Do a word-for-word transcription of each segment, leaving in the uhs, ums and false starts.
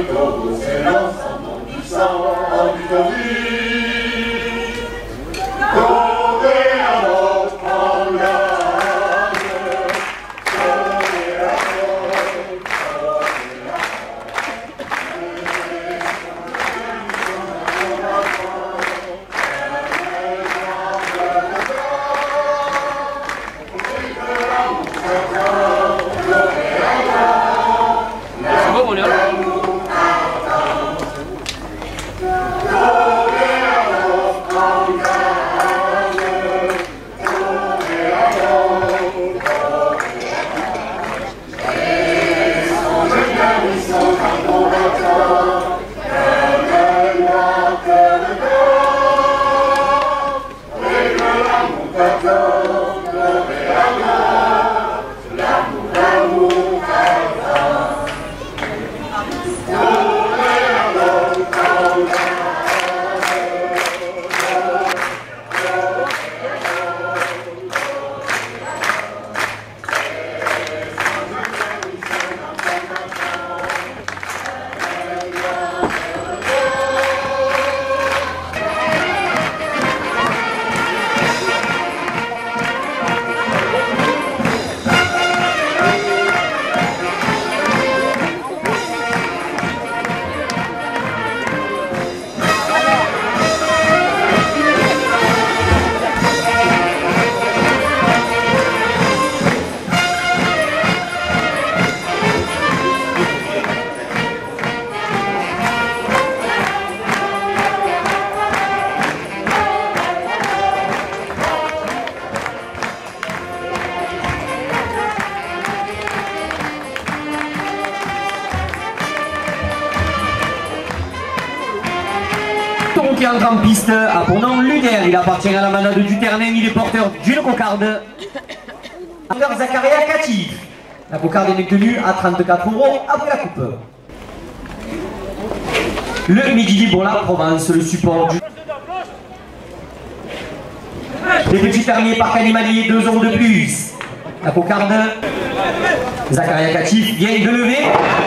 taureau, c'est l'ensemble du sang du taurus. Correz alors en garde, correz alors, correz Qui entre en piste a pour nom Lunaire, il appartient à la manade du Ternin, il est porteur d'une cocarde. Porteur Zakaria Katif. La cocarde est détenue à trente-quatre euros après la coupe. Le Midi pour la Provence, le support du... Les petits fermiers parc animalier, deux euros de plus. La cocarde Zakaria Katif vient de lever.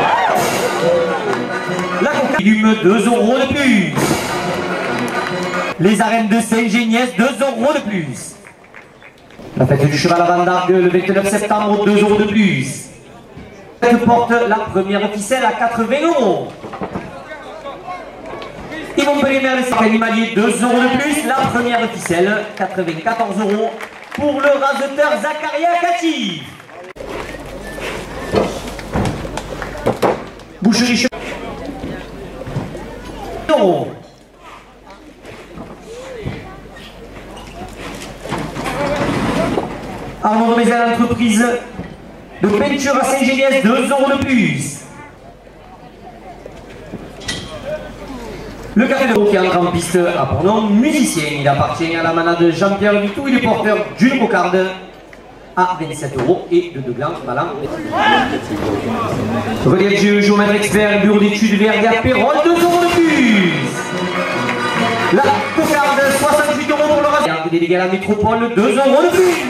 La cocarde Lume, deux euros de plus. Les arènes de Saint-Géniès, deux euros de plus. La fête du cheval à Van d'Argue, le vingt-neuf septembre, deux euros de plus. Elle porte la première ficelle à quatre-vingts euros. Yvon Pellemer, les sacs animaliers, deux euros de plus. La première ficelle, quatre-vingt-quatorze euros. Pour le raseteur Zakaria Katif. Boucherie cheval. euros. Arnaud de Mézel, entreprise de peinture à Saint-Géniès, deux euros de plus. Le café de Roux qui entre en piste a pour nom musicien. Il appartient à la manade Jean-Pierre Vitou. Il est porteur d'une cocarde à vingt-sept euros et de deux blancs. Voilà. Relief de jeu, géomètre expert, bureau d'études Verga Perron, deux euros de plus. La cocarde, soixante-huit euros pour le reste. Délégué à la métropole, deux euros de plus.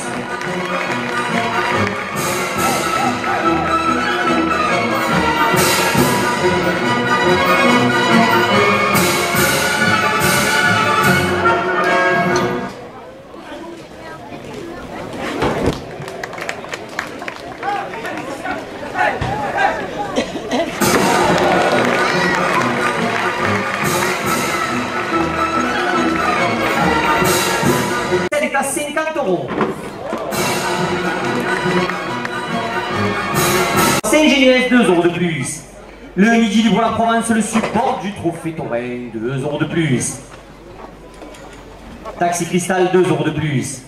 Elle est à cinquante euros. Saint-Géniès, deux euros de plus. Le Midi pour la Provence, le support du trophée Taurin, deux euros de plus. Taxi Cristal, deux euros de plus.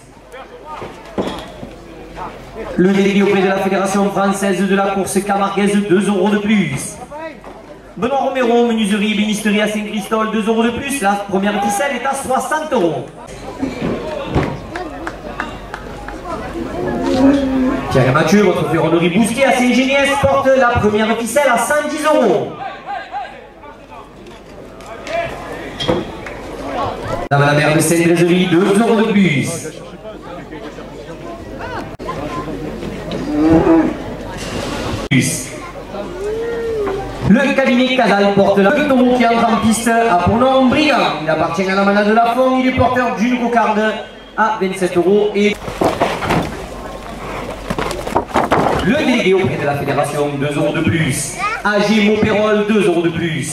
Le délégué auprès de la Fédération française de la course camarguaise, deux euros de plus. Benoît Romero, menuiserie et bénisterie à Saint-Christol, deux euros de plus. La première ficelle est à soixante euros. Pierre et Mathieu, votre ferronnerie Bousquet à Saint-Géniès porte la première ficelle à cent dix euros. Dame la mère de Sainte-Trésorerie, deux euros de plus. plus. Le cabinet Casal porte la Tombeau qui entre en piste à pour nom Brigand. Il appartient à la manade de la Fond. Il est porteur d'une cocarde à vingt-sept euros. Et le délégué auprès de la fédération, deux euros de plus. A G Montpérol, deux euros de plus.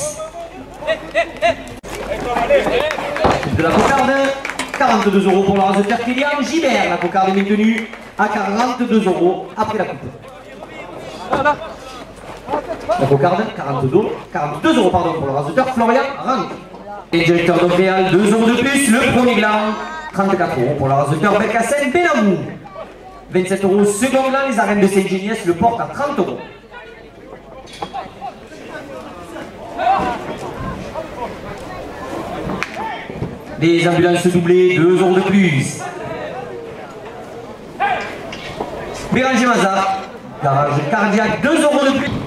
De la cocarde, quarante-deux euros pour le raseteur Kylian Gibert. La cocarde est maintenue à quarante-deux euros après la coupe. La cocarde, quarante-deux, quarante-deux euros pardon, pour le raseteur Florian Rang. Et directeur d'Oréal, deux euros de plus. Le premier gland, trente-quatre euros pour le raseteur Belkacem Benamou. vingt-sept euros second gland, les arènes de Saint-Géniès le portent à trente euros. Les ambulances doublées, deux euros de plus. Béranger Mazar, garage cardiaque, deux euros de plus.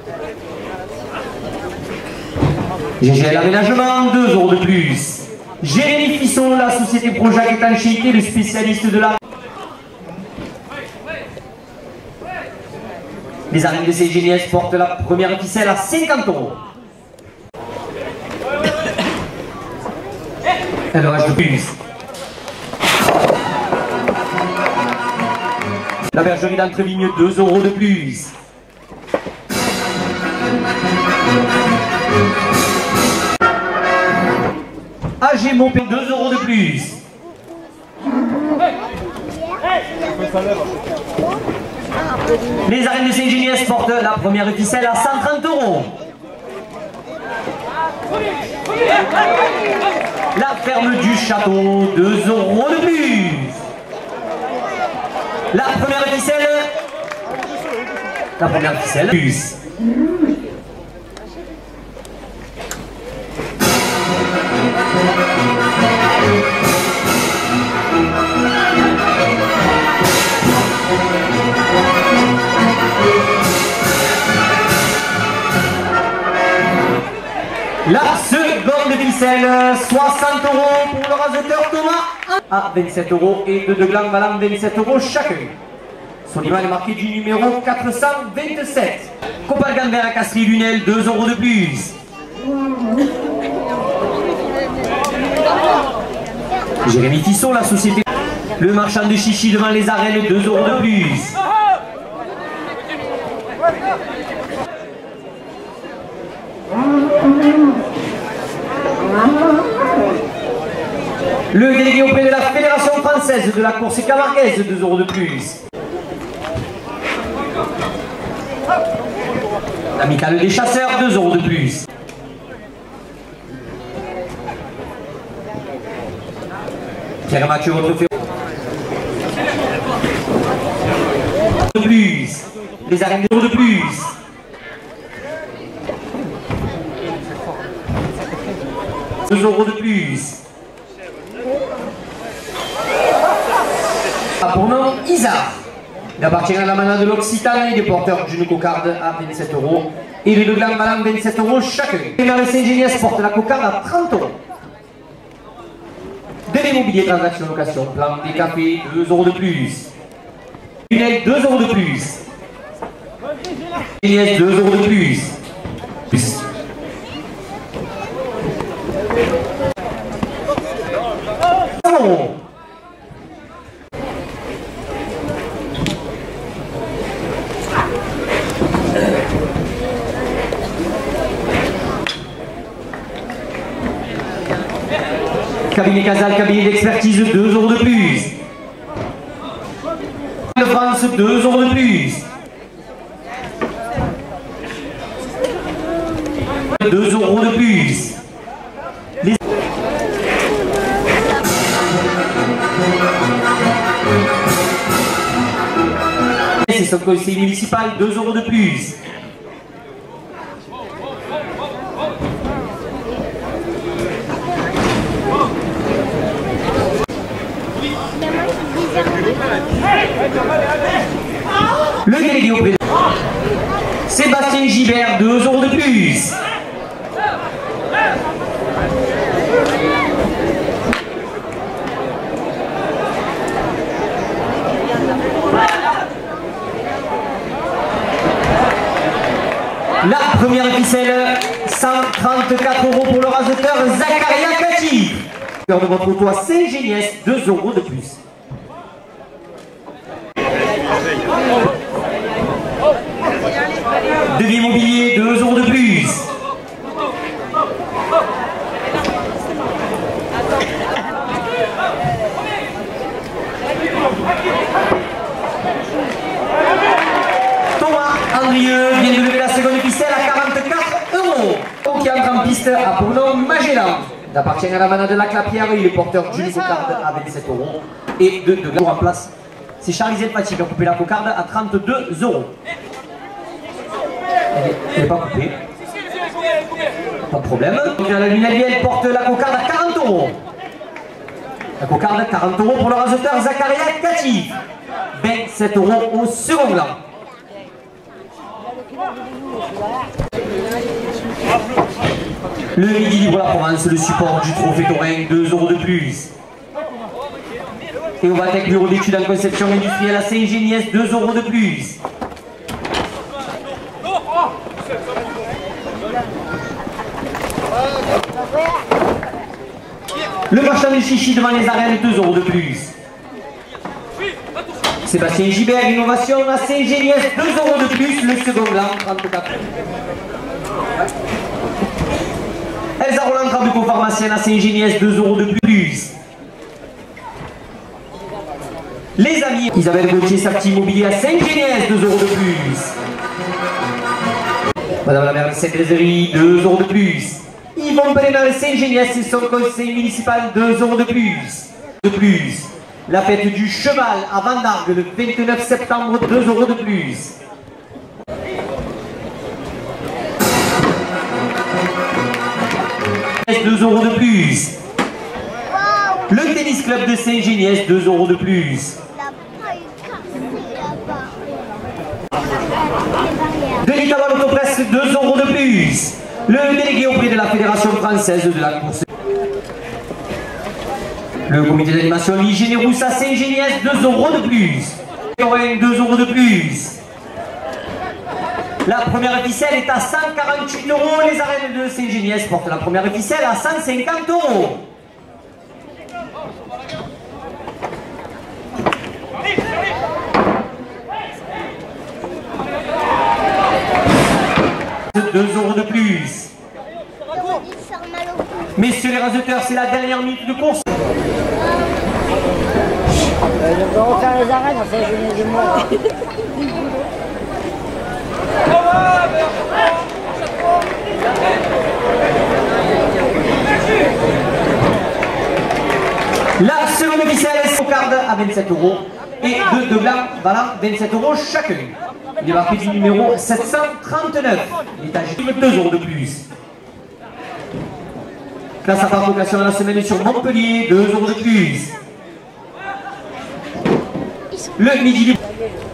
G G L Aménagement, deux euros de plus. Jérémy Fisson, la société Projac Étanchéité, le spécialiste de la... Les arènes de Saint-Géniès portent la première ficelle à cinquante euros. Élevage de plus. La bergerie d'Entrevigne, deux euros de plus. A G Montpellier, deux euros de plus. Les arènes de Saint-Géniès portent la première ficelle à cent trente euros. La ferme du château, deux euros de plus. La première ficelle. La première ficelle. Plus. La seconde ficelle, soixante euros pour le raseteur Thomas à vingt-sept euros et deux de gland Madame vingt-sept euros chacun. Son image est marqué du numéro quatre cent vingt-sept. Copal Gambert à Casserie Lunel, deux euros de plus. Jérémy Fisson, la société. Le marchand de chichi devant les arènes, deux euros de plus. Le délégué auprès de la Fédération française de la course camarguaise, deux euros de plus. L'amicale des chasseurs, deux euros de plus. Pierre Mathieu, votre fait. De plus. Les arènes, deux euros de plus. deux euros de plus. Pour nom, Isard. Il appartient à la manade de l'Occitane, il est porteur d'une cocarde à vingt-sept euros. Et les deux glands Madame, vingt-sept euros chacun. Et le Saint-Géniès porte la cocarde à trente euros. De l'immobilier, transaction, location, plan des cafés, deux euros de plus. Lunel, deux euros de plus. Saint-Géniès, deux euros de plus. Plus. Oh. Cabinet Casal, cabinet d'expertise, deux euros de plus. De France, deux euros de plus. deux euros de plus. Les... C'est son conseil municipal, deux euros de plus. Le délégué au président. Sébastien Gibert, deux euros de plus. La première ficelle, cent trente-quatre euros pour le raseteur Zakaria Katif. De votre auto à Saint-Géniès, deux euros de plus. Devis immobilier, deux euros de plus. Thomas Andrieux vient de lever la seconde ficelle à quarante-quatre euros. Qui entre en piste à pour nom Magellan. Il appartient à la manade de la Clapière, il est porteur d'une cocarde à vingt-sept euros. Et de deux en place, c'est Charlie Zelpati qui a coupé la cocarde à trente-deux euros. Elle n'est pas coupée. Pas de problème. Donc la lunette elle porte la cocarde à quarante euros. La cocarde à quarante euros pour le raseteur Zakaria Katif. vingt-sept euros au second gland. Le Midi Libre la Provence, le support du trophée taurin, deux euros de plus. Et Ovatec, bureau d'études en conception industrielle à Saint-Géniès, deux euros de plus. Le marchand de chichi devant les arènes, deux euros de plus. Sébastien Gibert, innovation à Saint-Géniès, deux euros de plus. Le second gland, trente-quatre. Elsa Roland, trabuco pharmacienne à Saint-Géniès, deux euros de plus. Les amis, Isabelle Gauthier, Safety Immobilier à Saint-Géniès, deux euros de plus. Madame la maire de Saint-Lézerie, deux euros de plus. Yvon Pellénal Saint-Géniès et son conseil municipal, deux euros de plus. De plus. La fête du cheval à Vendargue le vingt-neuf septembre, deux euros de plus. deux euros de plus. Le tennis club de Saint-Géniès, deux euros de plus. Denis Taval Autopresse, deux euros de plus. Le délégué auprès de la Fédération française de la course. Le comité d'animation l'hygiène rousse à Saint-Géniès, deux euros de plus. deux euros de plus. La première ficelle est à cent quarante-huit euros. Les arènes de Saint-Géniès portent la première ficelle à cent cinquante euros. deux euros de plus. Messieurs les raseteurs, c'est la dernière minute de course. Je vais refaire les arènes, ça je de moi. La seconde ficelle est cocarde à vingt-sept euros et deux de blanc valant vingt-sept euros chacun. Il est marqué du numéro sept cent trente-neuf. L'étage deux euros de plus. Place à part location à la semaine sur Montpellier, deux euros de plus. Le Midi Libre.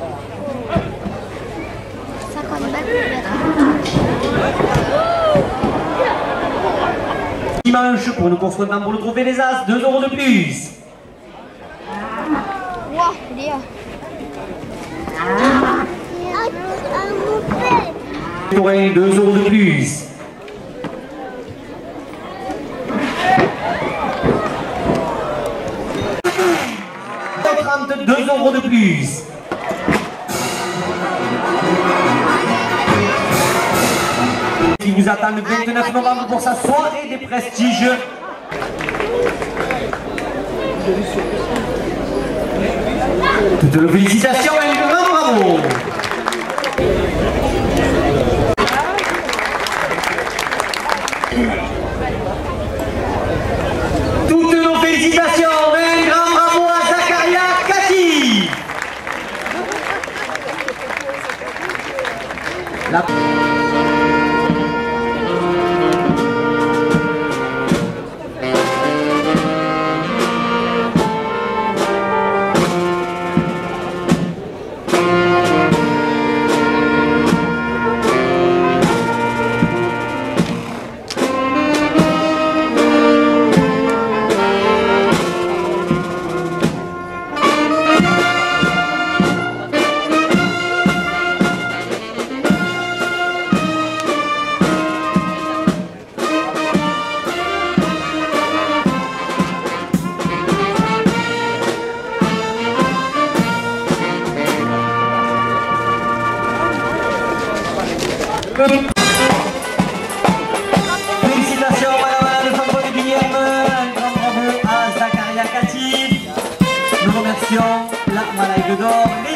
Dimanche pour une course maintenant pour le trophée des As, deux euros de plus. Wow, Léa. Taurin, deux euros de plus. trente-deux euros de plus. Qui vous attend le vingt-neuf novembre pour sa soirée des prestiges. Toutes les félicitations et un grand bravo. Toutes nos félicitations et un grand bravo à Zakaria Katif. La... Félicitations madame le centre de Guilherme, un grand bravo à Zakaria Katif. Nous remercions la Malaïque d'Or.